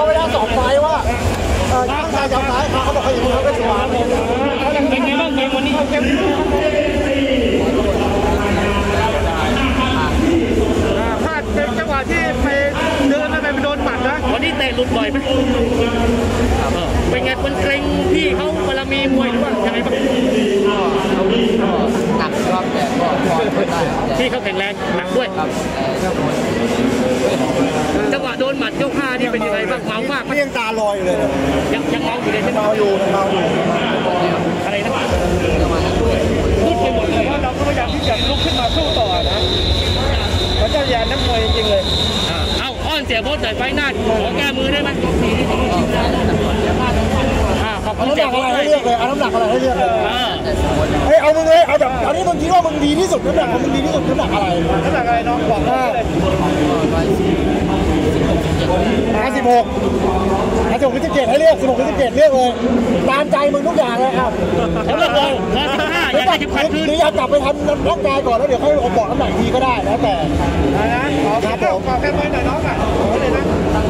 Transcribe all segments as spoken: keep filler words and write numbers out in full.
ไปแล้วสองไฟว่าเออข้างซ้ายยาวซ้ายเขาบอกเขาอย่างนี้เขาก็สวนเป็นไงบ้างเกมวันนี้เกมพลาดเป็นจังหวะที่ไปเดินไปไปโดนหมัดนะวันนี้เตะหลุดบ่อยไหมเป็นไงคนเกรงพี่เขาเวลามีมวยหรือว่ายังไงบ้างหนักรอบแต่ก็พอได้พี่เขาแข็งแรงหนักด้วยจังหวะโดนหมัดยกห้านี่เป็นยังไงบ้างเมามากเพียงตาลอยเลยยังยังเมาอยู่เลยใช่ไหมเมาอยู่เมาอยู่อะไรนะพูดไปหมดเลยว่าเราก็พยายามที่จะลุกขึ้นมาสู้ต่อนะเขาจะยานนักมวยจริงๆเลยเอาอ้อนเสียโบสใส่ไฟหน้าขอแก้มือได้ไหมเอาน้ำหนักอะไรให้เลือกเลยเอาน้ำหนักอะไรให้เลือกเลยเฮ้ยเอามึงเลยเอาแบบอันนี้มึงคิดว่ามึงดีที่สุดน้ำหนักมึงดีที่สุดน้ำหนักอะไรน้ำหนักอะไรน้องบอกเลยห้าสิบหกห้าสิบหกหรือสิบเจ็ดให้เลือกสิบหกหรือสิบเจ็ดเลือกเลยตามใจมึงทุกอย่างเลยครับเลือกเลยห้าสิบห้าอยากได้สิบพันคืนหรืออยากกลับไปทำร่างกายก่อนแล้วเดี๋ยวค่อยบอกน้ำหนักทีก็ได้แล้วแต่นะขอครับผมขอแค่ไปหน่อยน้องอ่ะขอเลยนะ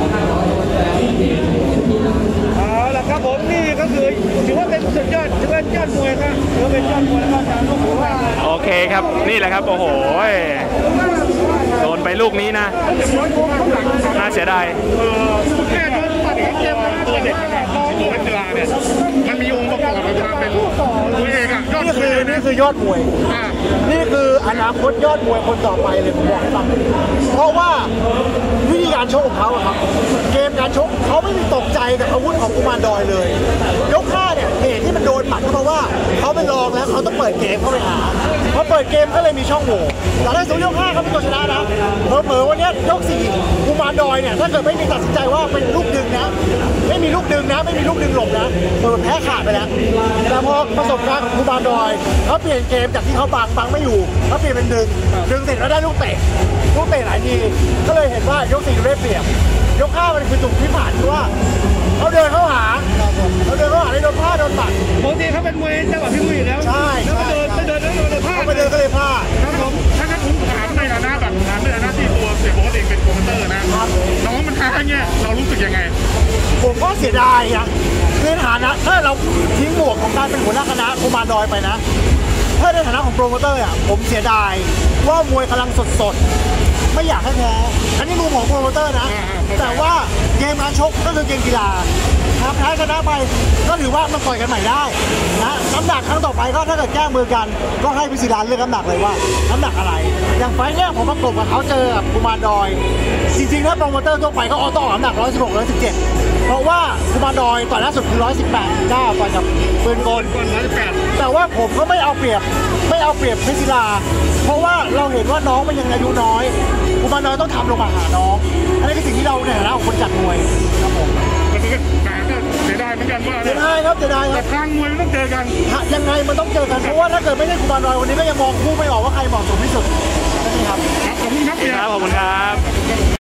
เอาละครับผมนี่ก็คือถือว่าเป็นสุดยอดถือว่ายอดมวยครับถือว่าเป็นยอดมวยแล้วก็การลูกหัวโอเคครับนี่แหละครับโอ้โหโดนไปลูกนี้นะน่าเสียดายแค่โดนตัดเกมตัวเด็กน้องตัวกีฬาเนี่ยมันมีองค์ประกอบของความเป็นตัวเอกอ่ะนี่คือนี่คือยอดมวยนี่คืออนาคตยอดมวยคนต่อไปเลยผมบอกให้ฟังเพราะว่าวิธีการชกของเขาครับเกมการชกเขาไม่มีตกใจกับอาวุธของกุมารดอยเลยยกห้าเนี่ยเหตุที่มันโดนหมัดเพราะว่าเขาไปลองแล้วเขาต้องเปิดเกมเข้าไปหาพอเปิดเกมก็เลยมีช่องโหว่แต่ถ้าสมมติยกห้าเขาเป็นตัวชนะนะเผลอๆวันนี้ยกสี่กุมารดอยเนี่ยถ้าเกิดไม่มีตัดสินใจว่าเป็นลูกดึงนะไม่มีลูกดึงนะไม่มีลูกดึงหลบนะเปิดแพ้ขาดไปแล้วแต่พอประสบการณ์ของกุมารดอยเขาเปลี่ยนเกมจากที่เขาบังบังไม่อยู่เขาเปลี่ยนเป็นดึงดึงเสร็จแล้วได้ลูกเตะลูกเตะหลายทีก็เลยเห็นว่ายกสี่ได้เปรียบยกห้ามันคือจุดที่ผ่านคือว่าเขาเดินเข้าหาเขาเดินเข้าหาในโดนผ้าโดนปัดปกติเขาเป็นมวยจังหวะพิ้วอยู่แล้วใช่แล้วก็เดินไปเดินแล้วโดนผ้าไปเดินก็เลยผ้าครับผมถ้างั้นผมถามในฐานะแบบถามในฐานะที่ตัวเสียโบ๊ทเองเป็นโปรโมเตอร์นะน้องมันท้าอย่างเงี้ยเรารู้สึกยังไงผมก็เสียดายอะในฐานะถ้าเราทิ้งหมวกของการเป็นหัวหน้าคณะกุมารดอยไปนะถ้าในฐานะของโปรโมเตอร์อ่ะผมเสียดายว่ามวยกำลังสดๆไม่อยากให้แพ้อันนี้มุมของโปรโมเตอร์นะแต่ว่าเกมการชกก็คือเกมกีฬาครับแพ้ชนะไปก็ถือว่ามันปล่อยกันใหม่ได้นะน้ำหนักครั้งต่อไปก็ถ้าเกิดแก้มือกันก็ให้พิศิลาเลือกน้ำหนักเลยว่าน้ำหนักอะไรอย่างไฟเนี่ยผมประกบกับเขาเจอกับกุมารดอยจริงๆถ้าโปรโมเตอร์ทั่วไปก็ออโต้น้ำหนักร้อยสิบหกร้อยสิบเจ็ดเพราะว่ากุมารดอยต่อล่าสุดคือร้อยสิบแปดเก้าต่อจากปืนกลแต่ว่าผมก็ไม่เอาเปรียบไม่เอาเปรียบพิศิลาเพราะว่าเราเห็นว่าน้องมันยังอายุน้อยกุมารดอยต้องทำลงมาหาน้องอันนี้คือสิ่งที่เราในฐานะของคนจัดมวยครับผมเสียดายเหมือนกันว่าเสียดายครับเสียดายครับแต่ทางมวยมันต้องเจอกันยังไงมันต้องเจอกันเพราะว่าถ้าเกิดไม่ได้กุมารดอยวันนี้ก็ยังมองคู่ไม่ออกว่าใครเหมาะสมที่สุดครับขอบคุณครับขอบคุณครับ